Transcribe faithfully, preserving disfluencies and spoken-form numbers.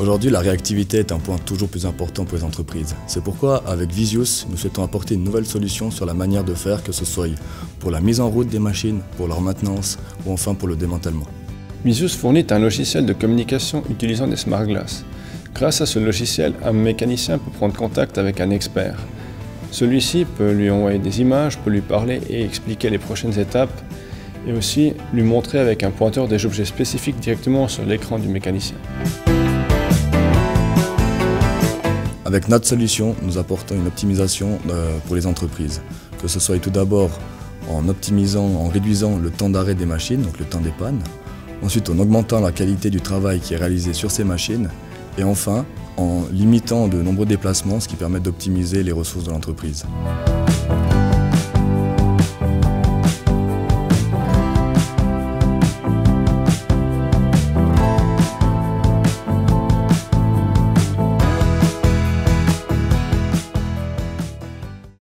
Aujourd'hui, la réactivité est un point toujours plus important pour les entreprises. C'est pourquoi, avec Visius, nous souhaitons apporter une nouvelle solution sur la manière de faire, que ce soit pour la mise en route des machines, pour leur maintenance ou enfin pour le démantèlement. Visius fournit un logiciel de communication utilisant des smart glass. Grâce à ce logiciel, un mécanicien peut prendre contact avec un expert. Celui-ci peut lui envoyer des images, peut lui parler et expliquer les prochaines étapes et aussi lui montrer avec un pointeur des objets spécifiques directement sur l'écran du mécanicien. Avec notre solution, nous apportons une optimisation pour les entreprises, que ce soit tout d'abord en optimisant, en réduisant le temps d'arrêt des machines, donc le temps des pannes, ensuite en augmentant la qualité du travail qui est réalisé sur ces machines, et enfin en limitant de nombreux déplacements, ce qui permet d'optimiser les ressources de l'entreprise.